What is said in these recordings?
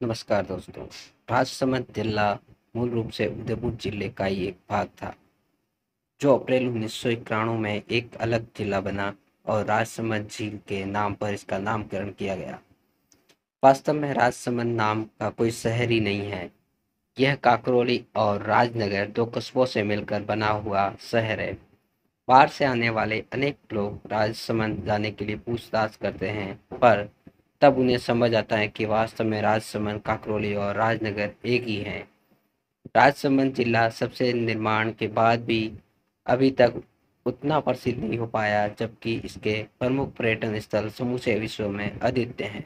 नमस्कार दोस्तों। राजसमंद जिला मूल रूप से उदयपुर जिले का ही एक भाग था, जो अप्रैल 1991 में एक अलग जिला बना और राजसमंद झील के नाम पर इसका नामकरण किया गया। वास्तव में राजसमंद नाम का कोई शहर ही नहीं है। यह काकरोली और राजनगर दो कस्बों से मिलकर बना हुआ शहर है। बाहर से आने वाले अनेक लोग राजसमंद जाने के लिए पूछताछ करते हैं, पर तब उन्हें समझ आता है कि वास्तव में राजसमंद, काकरोली और राजनगर एक ही हैं। राजसमंद जिला सबसे निर्माण के बाद भी अभी तक उतना प्रसिद्ध नहीं हो पाया, जबकि इसके प्रमुख पर्यटन स्थल समूचे विश्व में अद्वितीय हैं।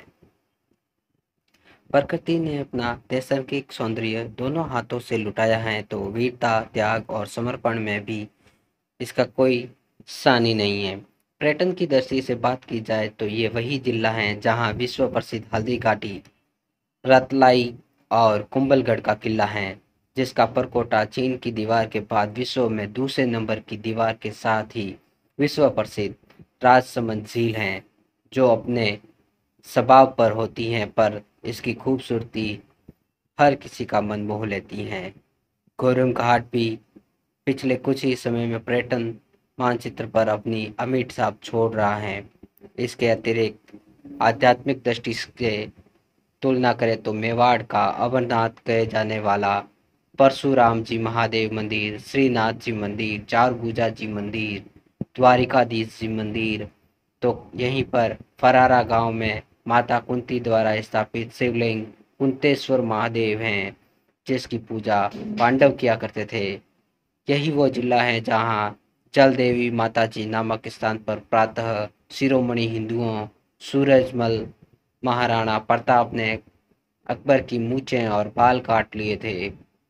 प्रकृति ने अपना नैसर्गिक सौंदर्य दोनों हाथों से लुटाया है, तो वीरता, त्याग और समर्पण में भी इसका कोई सानी नहीं है। पर्यटन की दृष्टि से बात की जाए तो ये वही जिला है जहाँ विश्व प्रसिद्ध हल्दी घाटी, रतलाई और कुंभलगढ़ का किला है, जिसका परकोटा चीन की दीवार के बाद विश्व में दूसरे नंबर की दीवार के साथ ही विश्व प्रसिद्ध राजसमंद झील है, जो अपने स्वभाव पर होती हैं, पर इसकी खूबसूरती हर किसी का मन मोह लेती हैं। गोरम घाट भी पिछले कुछ ही समय में पर्यटन मानचित्र पर अपनी अमिट छाप छोड़ रहा है। इसके अतिरिक्त आध्यात्मिक दृष्टि से तुलना करें तो मेवाड़ का अमरनाथ कहे जाने वाला परशुराम जी महादेव मंदिर, श्रीनाथ जी मंदिर, चारभुजा जी मंदिर, द्वारिकाधीश जी मंदिर, तो यहीं पर फरारा गांव में माता कुंती द्वारा स्थापित शिवलिंग कुंतेश्वर महादेव हैं, जिसकी पूजा पांडव किया करते थे। यही वो जिला है जहाँ जल देवी माताजी नामक स्थान पर प्रातः शिरोमणि हिंदुओं सूरजमल महाराणा प्रताप ने अकबर की मूछें और बाल काट लिए थे।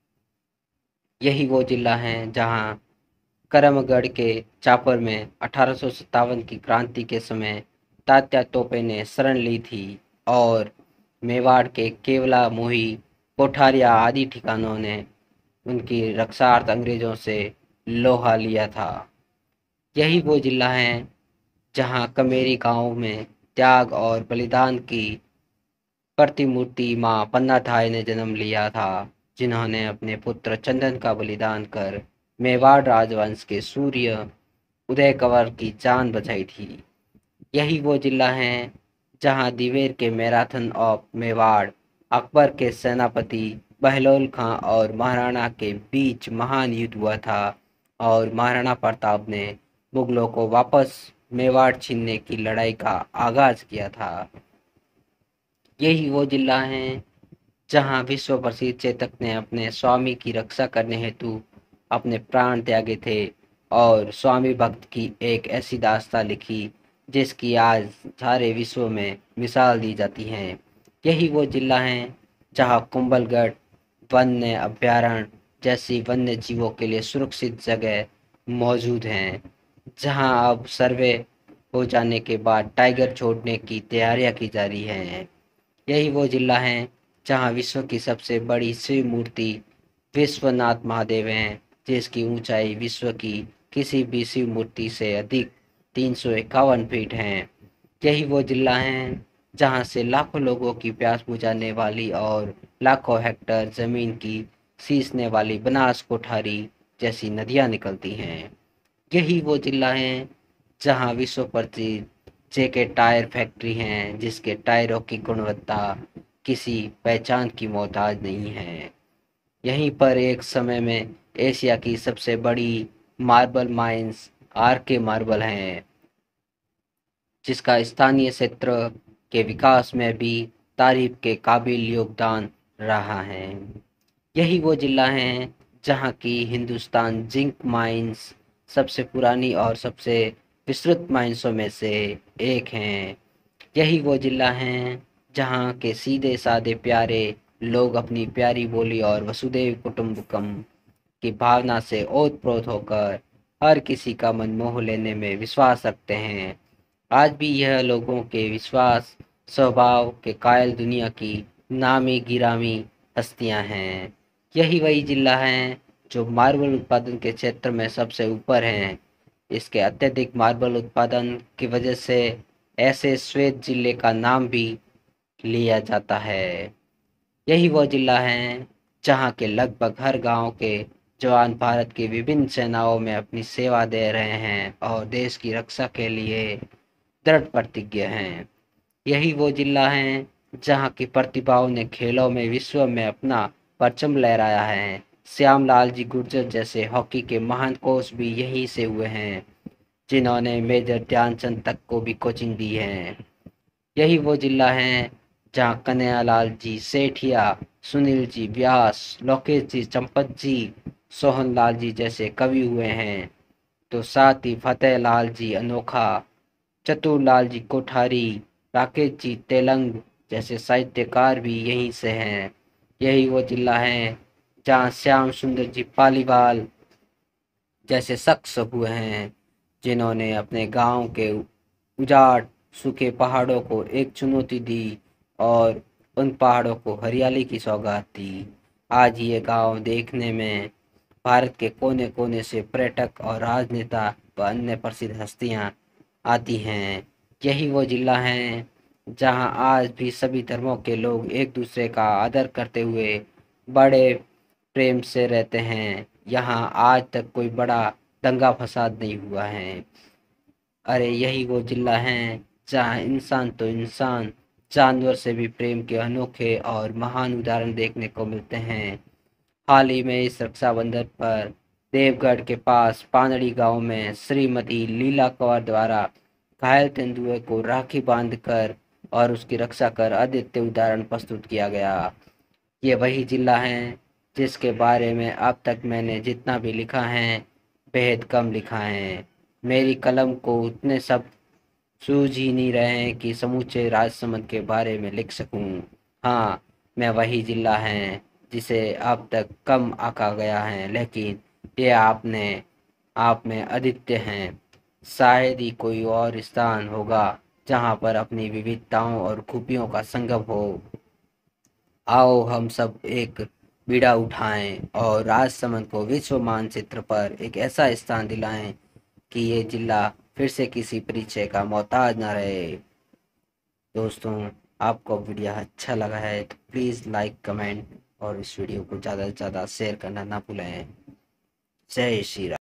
यही वो जिला है जहाँ करमगढ़ के चापर में 1857 की क्रांति के समय तात्या तोपे ने शरण ली थी और मेवाड़ के केवला मोही कोठारिया आदि ठिकानों ने उनकी रक्षार्थ अंग्रेजों से लोहा लिया था। यही वो जिला है जहाँ कमेरी गांव में त्याग और बलिदान की प्रतिमूर्ति माँ पन्नाथाई ने जन्म लिया था, जिन्होंने अपने पुत्र चंदन का बलिदान कर मेवाड़ राजवंश के सूर्य उदय कंवर की जान बचाई थी। यही वो जिला है जहां दिवेर के मैराथन ऑफ मेवाड़ अकबर के सेनापति बहलोल खां और महाराणा के बीच महान युद्ध हुआ था और महाराणा प्रताप ने मुगलों को वापस मेवाड़ छीनने की लड़ाई का आगाज किया था। यही वो जिला है जहां विश्व प्रसिद्ध चेतक ने अपने स्वामी की रक्षा करने हेतु अपने प्राण त्यागे थे और स्वामी भक्त की एक ऐसी दास्तां लिखी जिसकी आज सारे विश्व में मिसाल दी जाती है। यही वो जिला है जहां कुंभलगढ़ वन्य अभयारण्य जैसी वन्य जीवों के लिए सुरक्षित जगह मौजूद हैं, जहां अब सर्वे हो जाने के बाद टाइगर छोड़ने की तैयारियां की जा रही हैं। यही वो जिला है जहाँ विश्व की सबसे बड़ी शिव मूर्ति विश्वनाथ महादेव हैं, जिसकी ऊंचाई विश्व की किसी भी शिव मूर्ति से अधिक 351 फीट है। यही वो जिला है जहाँ से लाखों लोगों की प्यास बुझाने वाली और लाखों हेक्टेयर जमीन की सींचने वाली बनास कोठारी जैसी नदियाँ निकलती हैं। यही वो जिला है जहाँ विश्व प्रसिद्ध जेके टायर फैक्ट्री हैं, जिसके टायरों की गुणवत्ता किसी पहचान की मोहताज नहीं है। यहीं पर एक समय में एशिया की सबसे बड़ी मार्बल माइंस आरके मार्बल हैं, जिसका स्थानीय क्षेत्र के विकास में भी तारीफ के काबिल योगदान रहा है। यही वो जिला है जहाँ की हिंदुस्तान जिंक माइंस सबसे पुरानी और सबसे विस्तृत माइंसों में से एक हैं। यही वो जिला है जहाँ के सीधे साधे प्यारे लोग अपनी प्यारी बोली और वसुधैव कुटुंबकम की भावना से ओतप्रोत होकर हर किसी का मन मोह लेने में विश्वास रखते हैं। आज भी यह लोगों के विश्वास स्वभाव के कायल दुनिया की नामी गिरामी हस्तियां हैं। यही वही जिला है जो मार्बल उत्पादन के क्षेत्र में सबसे ऊपर हैं। इसके अत्यधिक मार्बल उत्पादन की वजह से ऐसे श्वेत जिले का नाम भी लिया जाता है। यही वो जिला है जहाँ के लगभग हर गांव के जवान भारत की विभिन्न सेनाओं में अपनी सेवा दे रहे हैं और देश की रक्षा के लिए दृढ़ प्रतिज्ञ हैं। यही वो जिला है जहाँ की प्रतिभाओं ने खेलों में विश्व में अपना परचम लहराया है। श्यामलाल जी गुर्जर जैसे हॉकी के महान कोच भी यहीं से हुए हैं, जिन्होंने मेजर ध्यानचंद तक को भी कोचिंग दी है। यही वो जिला है जहाँ कन्हैयालाल जी सेठिया, सुनील जी व्यास, लोकेश जी चंपत जी, सोहन लाल जी जैसे कवि हुए हैं। तो साथ ही फतेह लाल जी अनोखा, चतुरलाल जी कोठारी, राकेश जी तेलंग जैसे साहित्यकार भी यहीं से हैं। यही वो जिला है जहाँ श्याम सुंदर जी पालीवाल जैसे शख्स हुए हैं, जिन्होंने अपने गांव के उजाड़ सूखे पहाड़ों को एक चुनौती दी और उन पहाड़ों को हरियाली की सौगात दी। आज ये गांव देखने में भारत के कोने कोने से पर्यटक और राजनेता व अन्य प्रसिद्ध हस्तियां आती हैं। यही वो जिला है जहां आज भी सभी धर्मों के लोग एक दूसरे का आदर करते हुए बड़े प्रेम से रहते हैं। यहाँ आज तक कोई बड़ा दंगा फसाद नहीं हुआ है। अरे यही वो जिला है जहाँ इंसान तो इंसान, जानवर से भी प्रेम के अनोखे और महान उदाहरण देखने को मिलते हैं। हाल ही में इस रक्षाबंधन पर देवगढ़ के पास पानड़ी गांव में श्रीमती लीला कंवर द्वारा घायल तेंदुए को राखी बांधकर और उसकी रक्षा कर अद्वितीय उदाहरण प्रस्तुत किया गया। ये वही जिला है जिसके बारे में अब तक मैंने जितना भी लिखा है बेहद कम लिखा है। मेरी कलम को उतने सब सूझ ही नहीं रहे हैं कि समूचे राजसमंद के बारे में लिख सकूं। हाँ, मैं वही जिला है जिसे अब तक कम आंका गया है, लेकिन ये आप में अद्वितीय हैं। शायद ही कोई और स्थान होगा जहाँ पर अपनी विविधताओं और खूबियों का संगम हो। आओ हम सब एक बीड़ा उठाएं और राजसमंद को विश्व मानचित्र पर एक ऐसा स्थान दिलाएं कि ये जिला फिर से किसी परिचय का मोहताज ना रहे। दोस्तों, आपको वीडियो अच्छा लगा है तो प्लीज़ लाइक कमेंट और इस वीडियो को ज़्यादा से ज़्यादा शेयर करना ना भूलें। जय श्री राम।